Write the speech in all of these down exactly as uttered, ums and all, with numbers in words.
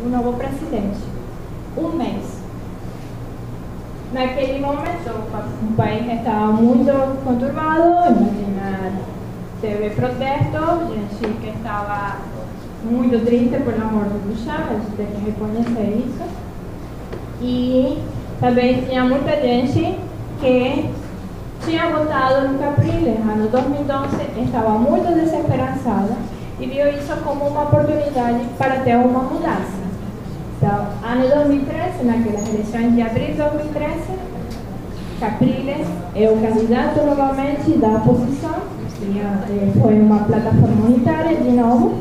um novo presidente. Um mês. Naquele momento, o país estava muito conturbado, imagina, teve protestos, gente que estava muito triste por a morte do Chávez, tem que reconhecer isso. E também tinha muita gente que tinha votado no Capriles, ano dois mil e doze, estava muito desesperançada e viu isso como uma oportunidade para ter uma mudança. Então, ano dois mil e treze, naquelas eleições de abril de dois mil e treze, Capriles é o candidato novamente da oposição, foi uma plataforma unitária de novo.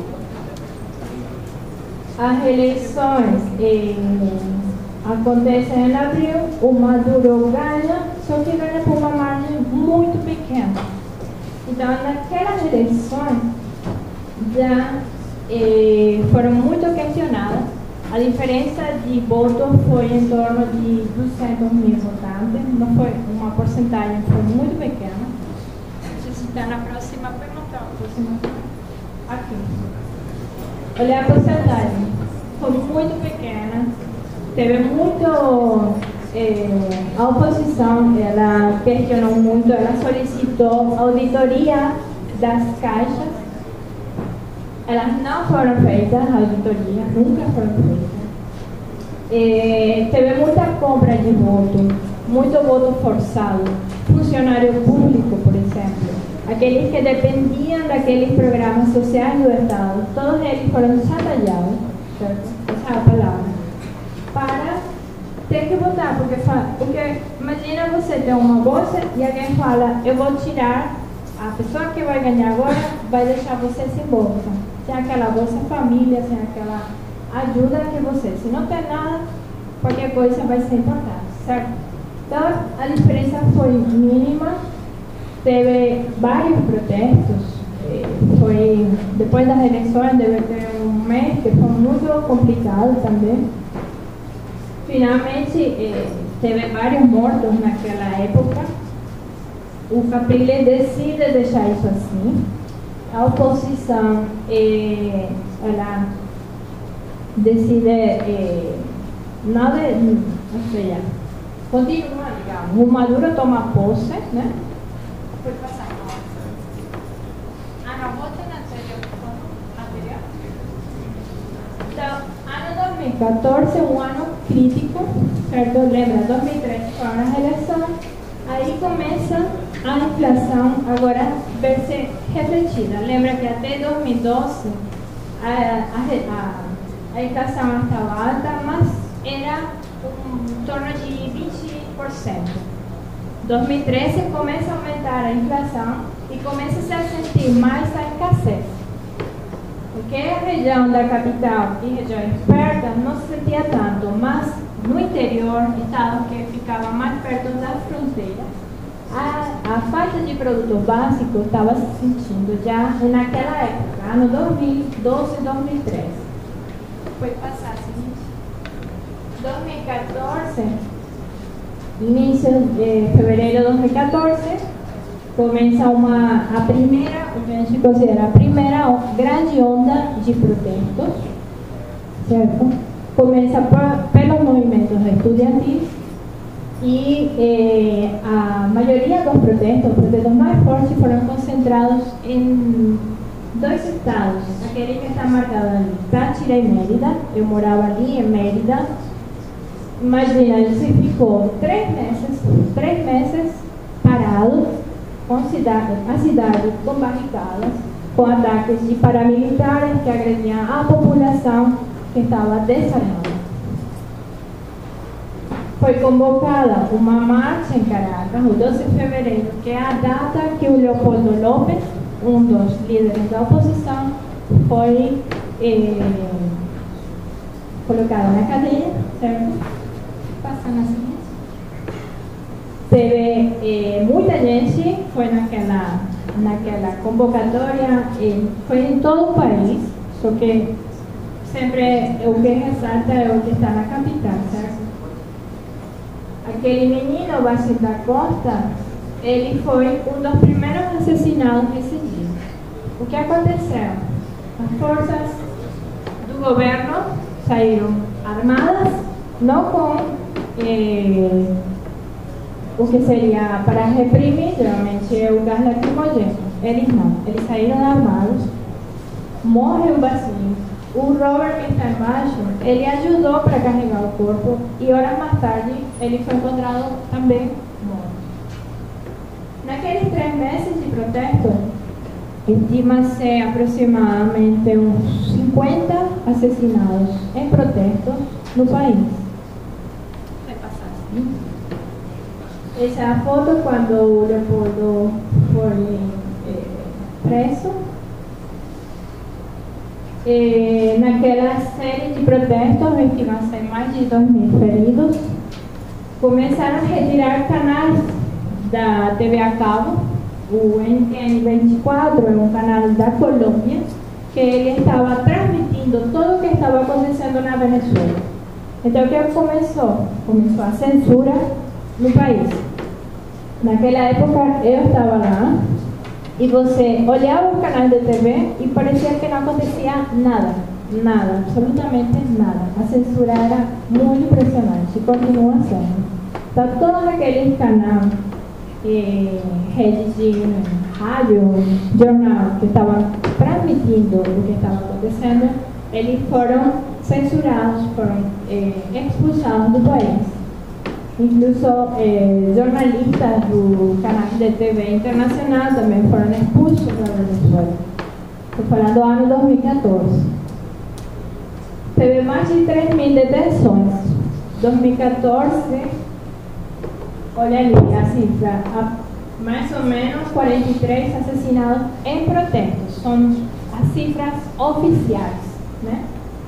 As eleições eh, acontecem em abril, o Maduro ganha, só que ganha por uma margem muito pequena. Então, naquelas eleições, já eh, foram muito questionadas. A diferença de votos foi em torno de duzentos mil votantes, não foi uma porcentagem, foi muito pequena. Não sei se está na próxima pergunta. Próxima. Aqui. Olha a porcentagem, foi muito pequena, teve muito. Eh, a oposição, ela questionou muito, ela solicitou auditoria das caixas. Elas não foram feitas, a auditoria, nunca foram feitas. Eh, teve muita compra de voto, muito voto forçado. Funcionário público, por exemplo, aqueles que dependiam daqueles programas sociais do Estado, todos eles foram chantageados, certo? Essa é a palavra. Para ter que votar, porque, porque imagina você ter uma bolsa e alguém fala, eu vou tirar, a pessoa que vai ganhar agora vai deixar você sem bolsa. Sem aquela bolsa família, sem aquela ajuda que você, se não tem nada, qualquer coisa vai ser importante, certo? Então, a diferença foi mínima, teve vários protestos, foi, depois das eleições, deve ter um mês que foi muito complicado também. Finalmente, eh, teve vários mortos naquela época. O Capriles decide deixar isso assim. A oposição, eh, ela decide eh, não, de, ou seja, continua, digamos. O Maduro toma posse, né? Foi passar. Ah, não, volta na anterior. Então, ano dois mil e quatorze, um ano crítico, certo? Lembra, dois mil e treze foram as eleições, aí começa a inflação agora ver-se refletida. Lembra que até dois mil e doze a, a, a, a inflação estava alta, mas era em torno de vinte por cento. dois mil e treze começa a aumentar a inflação e começa a sentir mais a escassez. Porque a região da capital e regiões perto não se sentia tanto, mas no interior, estados que ficavam mais perto da fronteira, a, a falta de produtos básicos estava se sentindo já naquela época, ano dois mil e doze e dois mil e treze. Foi passar a seguinte. dois mil e quatorze, início de fevereiro de dois mil e quatorze, começa uma, a primeira, o que a gente considera a primeira grande onda de protestos, certo? Começa por, pelos movimentos estudantis e eh, a maioria dos protestos, os protestos mais fortes, foram concentrados em dois estados, aquele que está marcado ali, Táchira e Mérida. Eu morava ali em Mérida. Imagina, ele ficou três meses, três meses parado, com cidade, a cidade com barricadas, com ataques de paramilitares que agrediam a população que estava desarmada. Foi convocada uma marcha em Caracas, o doze de fevereiro, que é a data que o Leopoldo López, um dos líderes da oposição, foi eh, colocado na cadeia, certo? Passando a seguinte. Teve eh, muita gente, foi naquela, naquela convocatória, eh, foi em todo o país, só que sempre o que ressalta é o que está na capital, certo? Aquele menino, Baixo da Costa, ele foi um dos primeiros assassinados nesse dia. O que aconteceu? As forças do governo saíram armadas, não com eh, o que seria para reprimir, geralmente é o gás lacrimogêneo. Eles não, eles saíram armados, morre o Basílio. O Robert, que está embaixo, ele ajudou para carregar o corpo e horas mais tarde ele foi encontrado também morto. Naqueles três meses de protesto, estima-se aproximadamente uns cinquenta assassinados em protesto no país. Vai passar assim. Essa é a foto quando o Leopoldo foi eh, preso. Eh, naquela série de protestos, estima-se mais de dois mil feridos. Começaram a retirar canais da T V a cabo. O N T N vinte e quatro é um canal da Colômbia que ele estava transmitindo tudo o que estava acontecendo na Venezuela. Então, o que começou? Começou a censura no país. Naquela época, eu estava lá e você olhava o canal de T V e parecia que não acontecia nada, nada, absolutamente nada. A censura era muito impressionante e continua sendo. Então, todos aqueles canais, eh, redes de rádio, jornal que estavam transmitindo o que estava acontecendo, eles foram censurados, foram eh, expulsados do país. Incluso eh, jornalistas do canal de T V internacional também foram expulsos da Venezuela. Estou falando do ano dois mil e quatorze. Teve mais de três mil detenções. dois mil e quatorze, olha ali a cifra, a mais ou menos quarenta e três assassinados em protestos. São as cifras oficiais, né?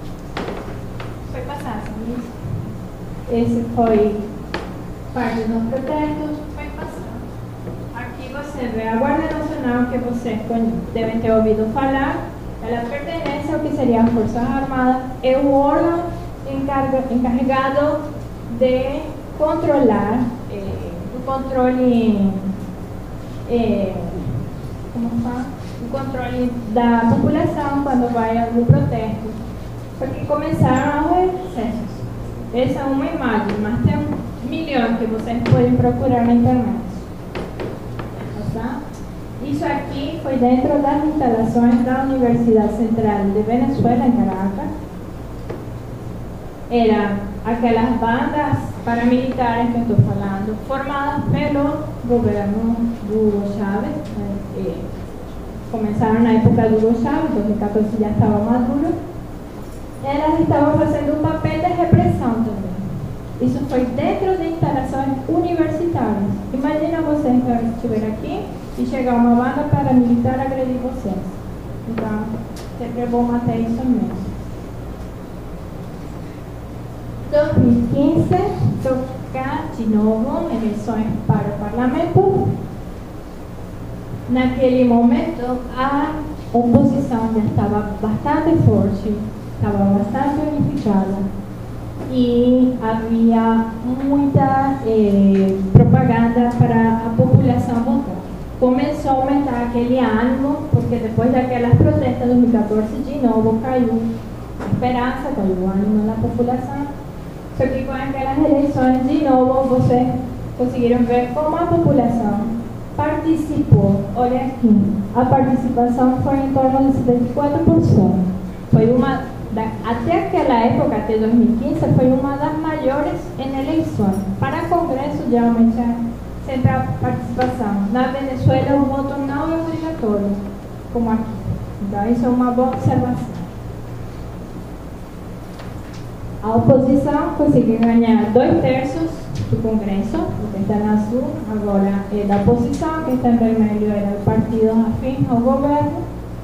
Foi passar, sabe? Esse foi parte dos protestos, foi passar. Aqui você vê a Guarda Nacional, que vocês devem ter ouvido falar. Ela pertence ao que seria as Forças Armadas, é o órgão encarga, encarregado de controlar eh, o controle eh, como fala? O controle da população quando vai ao protesto, porque começaram os excessos. Essa é uma imagem, mas tem um milhão que vocês podem procurar na internet. Tá? Isso aqui foi dentro das instalações da Universidade Central de Venezuela, em Caracas. Eram aquelas bandas paramilitares que eu estou falando, formadas pelo governo do Hugo Chávez. Eh, começaram na época do Hugo Chávez, dois mil e quatorze já estava maduro. Elas estavam fazendo um papel de repressão também. Isso foi dentro de instalações universitárias. Imagina vocês que estiver aqui e chegar uma banda paramilitar agredir vocês. Então, sempre é bom manter isso mesmo. dois mil e quinze, tocar de novo eleições para o parlamento. Naquele momento, a oposição já estava bastante forte, estava bastante unificada e havia muita eh, propaganda para a população votar. Começou a aumentar aquele ânimo, porque depois daquelas protestas de dois mil e quatorze, de novo caiu a esperança, caiu o ânimo na população. Só que com aquelas eleições, de novo, vocês conseguiram ver como a população participou. Olha aqui, a participação foi em torno de setenta e quatro por cento. Foi uma, da, até aquela época, até dois mil e quinze, foi uma das maiores em eleições. Para Congresso, geralmente, é sempre a participação. Na Venezuela, o voto não é obrigatório, como aqui. Então, isso é uma boa observação. A oposição conseguiu ganhar dois terços do Congresso, o que está em azul agora é da oposição, que está em vermelho era o partido afim ao governo.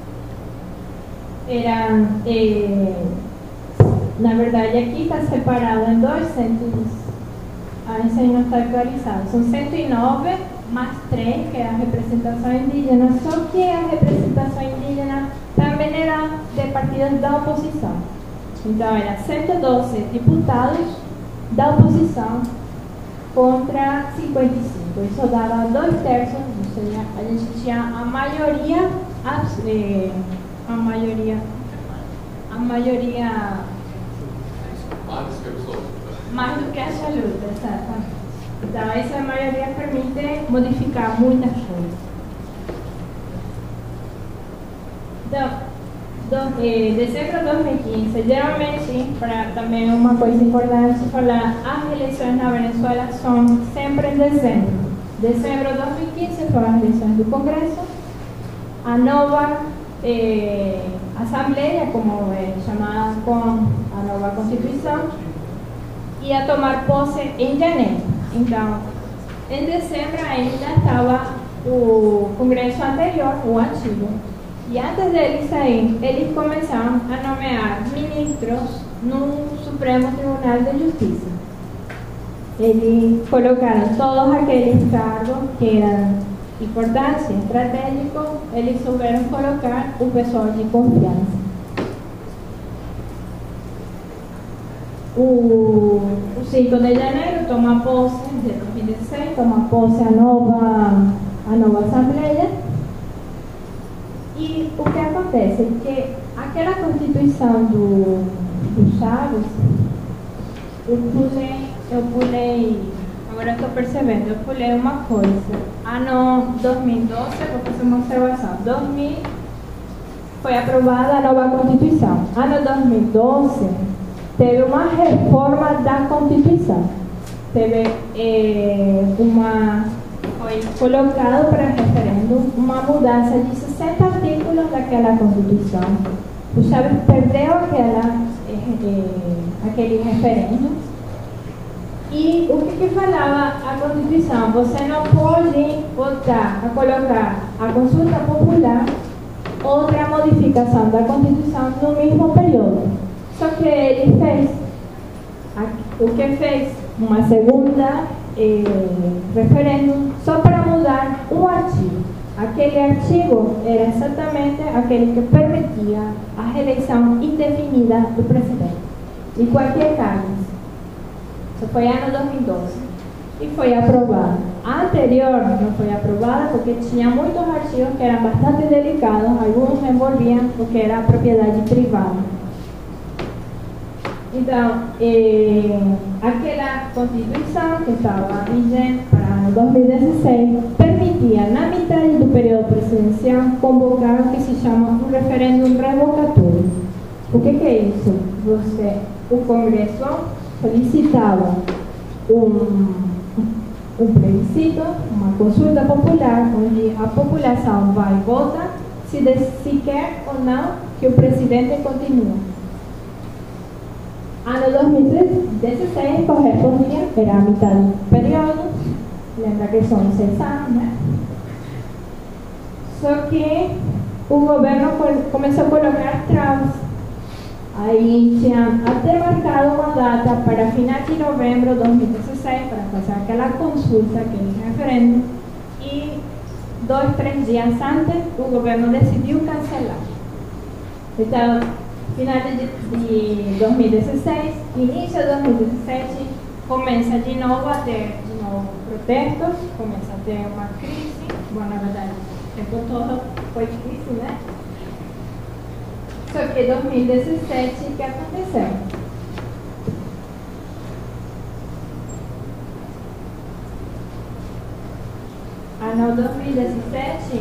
Eram, eh, na verdade, aqui está separado em dois centros, ah, isso aí não está atualizado, são cento e nove mais três, que é a representação indígena, só que a representação indígena também era de partidos da oposição. Então, eram cento e doze deputados da oposição contra cinquenta e cinco. Isso dava dois terços, ou seja, a gente tinha a maioria, a, eh, a maioria, a maioria mais do que absoluta. Mais do que absoluta, exatamente. Então, essa maioria permite modificar muitas coisas. Então, do, eh, dezembro de dois mil e quinze, geralmente, para também uma coisa importante falar, as eleições na Venezuela são sempre em dezembro. Dezembro de dois mil e quinze foram as eleições do Congresso, a nova eh, Assembleia, como é chamada com a nova Constituição, ia tomar posse em janeiro. Então, em dezembro ainda estava o Congresso anterior, o antigo. E antes deles sair, eles começaram a nomear ministros no Supremo Tribunal de Justiça. Eles colocaram todos aqueles cargos que eram importantes, estratégicos, eles souberam colocar o pessoal de confiança. O, o cinco de janeiro toma posse, de dois mil e dezesseis, toma posse a nova, a nova Assembleia. E o que acontece é que aquela Constituição do, do Chaves, eu pulei, eu pulei, agora estou percebendo, eu pulei uma coisa. Ano dois mil e doze, vou fazer uma observação, dois mil foi aprovada a nova Constituição. Ano dois mil e doze, teve uma reforma da Constituição. Teve eh, uma, foi colocado para referendo uma mudança de sessenta artículos daquela Constituição. O Chaves perdeu aquela, eh, eh, aquele referendo. E o que, que falava a Constituição? Você não pode votar a colocar a consulta popular outra modificação da Constituição no mesmo período. Só que ele fez, o que fez uma segunda eh, referendo só para mudar um artigo. Aquele artigo era exatamente aquele que permitia a reeleição indefinida do presidente, de qualquer cargo. Isso foi ano dois mil e doze e foi aprovado. A anterior não foi aprovada porque tinha muitos artigos que eram bastante delicados, alguns envolviam o que era a propriedade privada. Então, eh, aquela Constituição que estava vigente para o ano dois mil e dezesseis permitia, na metade do período presidencial, convocar o que se chama um referendo revocatório. O que, que é isso? Você, o Congresso solicitava um, um plebiscito, uma consulta popular, onde a população vai votar se, se quer ou não que o presidente continue. Ano dois mil e dezesseis correspondia, era a metade do período, lembra que são seis anos, né? Só que o governo começou a colocar travas. Aí tinha até marcado uma data para final de novembro de dois mil e dezesseis para fazer aquela consulta, aquele referendo, e dois, três dias antes o governo decidiu cancelar. Então, final de, de dois mil e dezesseis, início de dois mil e dezessete, começa de novo a ter de novo protestos, começa a ter uma crise. Bom, na verdade, o tempo todo foi crise, né? Só que em dois mil e dezessete, o que aconteceu? Ano dois mil e dezessete,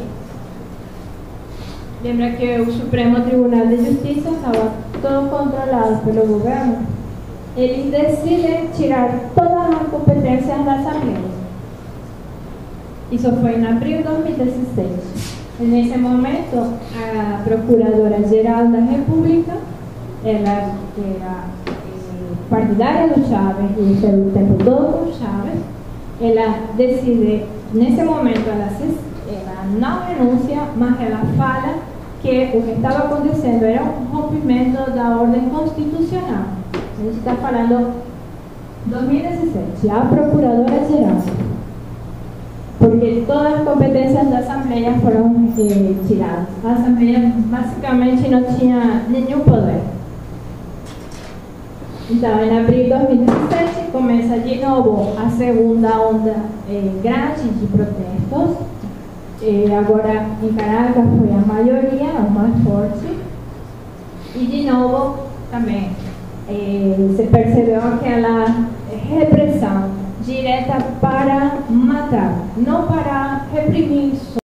lembra que o Supremo Tribunal de Justiça estava todo controlado pelo governo? Eles decidem tirar todas as competências da Assembleia. Isso foi em abril de dois mil e dezesseis. Nesse momento, a Procuradora-Geral da República, ela era partidária do Chaves e pelo tempo todo com Chaves, ela decide, nesse momento, ela, se, ela não renuncia, mas ela fala que o que estava acontecendo era um rompimento da ordem constitucional. A gente está falando dois mil e dezessete, a Procuradora-Geral. Porque todas as competências da Assembleia foram eh, tiradas. A Assembleia basicamente não tinha nenhum poder. Então, em abril de dois mil e dezessete, começa de novo a segunda onda eh, grande de protestos. Eh, agora, em Caracas, foi a maioria, a mais forte. E, de novo, também, eh, se percebeu aquela repressão direta para matar, não para reprimir